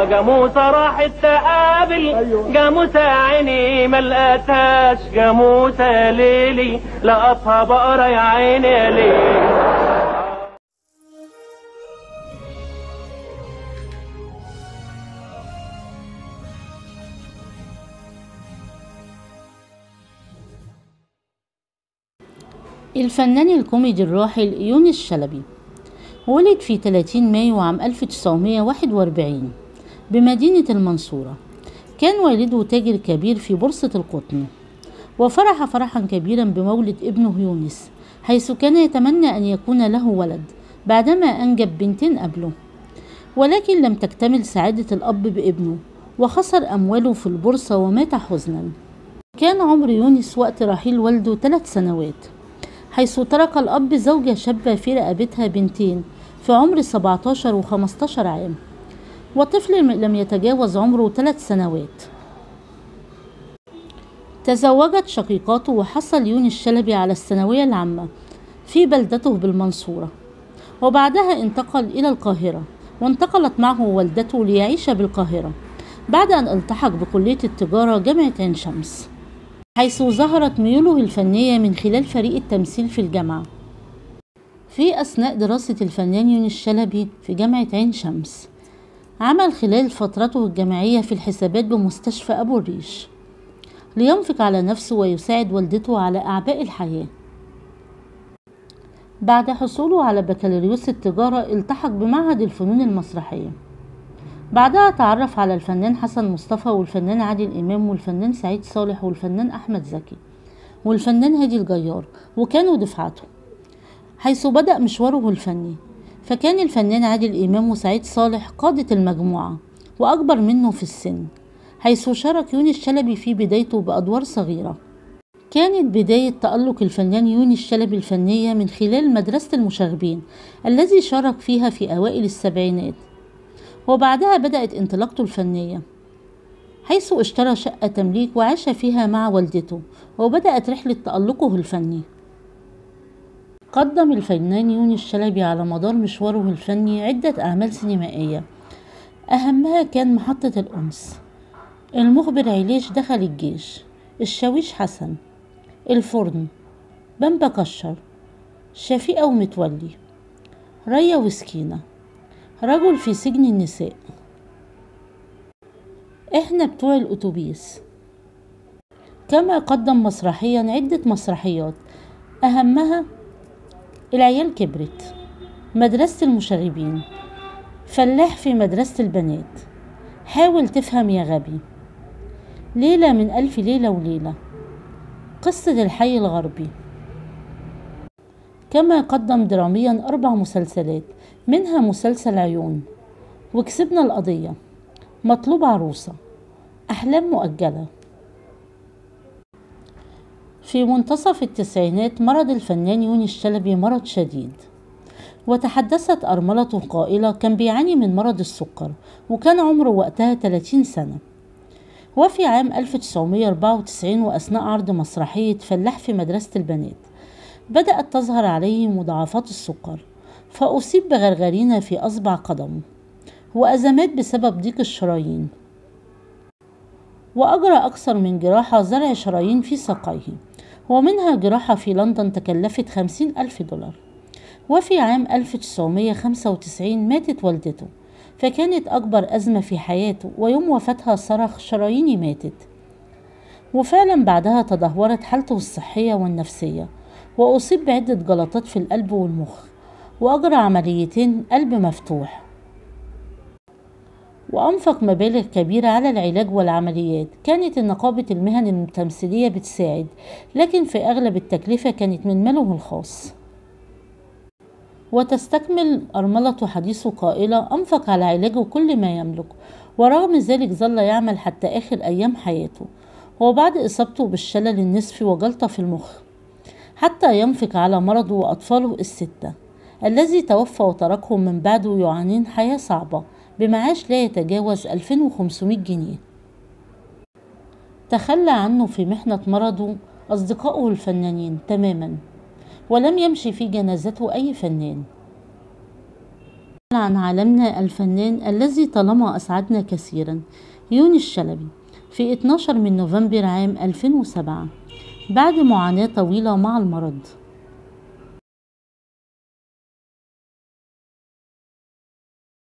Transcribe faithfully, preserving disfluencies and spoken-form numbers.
جاموسة راحت تقابل أيوة. جاموسة عيني ما لقيتهاش، جاموسة ليلي لقطها بقرة يا عيني يا ليلي. الفنان الكوميدي الراحل يونس شلبي ولد في ثلاثين مايو عام ألف وتسعمائة وواحد وأربعين بمدينة المنصورة. كان والده تاجر كبير في بورصة القطن، وفرح فرحا كبيرا بمولد ابنه يونس، حيث كان يتمنى أن يكون له ولد بعدما أنجب بنتين قبله، ولكن لم تكتمل سعادة الأب بابنه، وخسر أمواله في البورصة ومات حزنا. كان عمر يونس وقت رحيل والده ثلاث سنوات، حيث ترك الأب زوجة شابة في رقبتها بنتين في عمر سبعة عشر و خمسة عشر عام، وطفل لم يتجاوز عمره ثلاث سنوات. تزوجت شقيقاته، وحصل يونس شلبي على الثانوية العامة في بلدته بالمنصورة، وبعدها انتقل إلى القاهرة، وانتقلت معه والدته ليعيش بالقاهرة بعد أن التحق بكلية التجارة جامعة عين شمس، حيث ظهرت ميوله الفنية من خلال فريق التمثيل في الجامعة. في أثناء دراسة الفنان يونس شلبي في جامعة عين شمس، عمل خلال فترته الجامعية في الحسابات بمستشفى أبو الريش لينفق على نفسه ويساعد والدته على أعباء الحياة. بعد حصوله على بكالوريوس التجارة التحق بمعهد الفنون المسرحية، بعدها تعرف على الفنان حسن مصطفى والفنان عادل إمام والفنان سعيد صالح والفنان أحمد زكي والفنان هادي الجيار، وكانوا دفعته، حيث بدأ مشواره الفني. فكان الفنان عادل إمام وسعيد صالح قادة المجموعة وأكبر منه في السن، حيث شارك يونس شلبي في بدايته بأدوار صغيرة. كانت بداية تألق الفنان يونس شلبي الفنية من خلال مدرسة المشاغبين الذي شارك فيها في أوائل السبعينات، وبعدها بدأت انطلاقته الفنية، حيث اشترى شقة تمليك وعاش فيها مع والدته، وبدأت رحلة تألقه الفني. قدم الفنان يونس شلبي على مدار مشواره الفني عدة أعمال سينمائية، أهمها كان محطة الأنس، المخبر عيليش دخل الجيش، الشاويش حسن، الفرن، بامبا كشر، شفيقة ومتولي، ريا وسكينة، رجل في سجن النساء، احنا بتوع الأتوبيس. كما قدم مسرحيا عدة مسرحيات أهمها العيال كبرت، مدرسة المشاغبين، فلاح في مدرسة البنات، حاول تفهم يا غبي، ليلة من ألف ليلة وليلة، قصة الحي الغربي. كما قدم دراميا أربع مسلسلات، منها مسلسل عيون، وكسبنا القضية، مطلوب عروسة، أحلام مؤجلة. في منتصف التسعينات مرض الفنان يونس شلبي مرض شديد، وتحدثت أرملته قائلة كان بيعاني من مرض السكر، وكان عمره وقتها ثلاثين سنة. وفي عام ألف وتسعمائة وأربعة وتسعين وأثناء عرض مسرحية فلاح في مدرسة البنات بدأت تظهر عليه مضاعفات السكر، فأصيب بغرغرينة في أصبع قدمه وأزمات بسبب ضيق الشرايين، وأجرى أكثر من جراحة زرع شرايين في ساقيه، ومنها جراحة في لندن تكلفت خمسين ألف دولار. وفي عام ألف وتسعمائة وخمسة وتسعين ماتت والدته، فكانت أكبر أزمة في حياته، ويوم وفاتها صرخ شراييني ماتت. وفعلا بعدها تدهورت حالته الصحية والنفسية، وأصيب بعدة جلطات في القلب والمخ، وأجرى عمليتين قلب مفتوح، وأنفق مبالغ كبيرة على العلاج والعمليات. كانت نقابة المهن التمثيلية بتساعد، لكن في أغلب التكلفة كانت من ماله الخاص. وتستكمل أرملة حديثه قائلة أنفق على علاجه كل ما يملك، ورغم ذلك ظل يعمل حتى آخر أيام حياته، وبعد إصابته بالشلل النصفي وجلطة في المخ، حتى ينفق على مرضه وأطفاله الستة الذي توفى وتركهم من بعده يعانين حياة صعبة بمعاش لا يتجاوز ألفين وخمسمائة جنيه. تخلى عنه في محنة مرضه أصدقائه الفنانين تماما، ولم يمشي في جنازته أي فنان. عن عالمنا الفنان الذي طالما أسعدنا كثيرا، يونس الشلبي، في اتناشر من نوفمبر عام ألفين وسبعة بعد معاناة طويلة مع المرض.